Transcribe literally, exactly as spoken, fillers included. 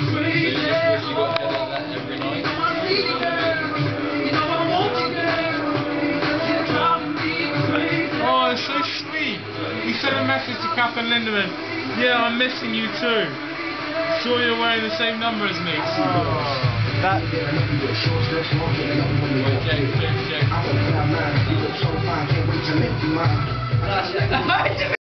Oh, it's so sweet. You sent a message to Catherine Lindemann. Yeah, I'm missing you too. Sure you're wearing the same number as me. Oh, that. Jake, Jake, Jake.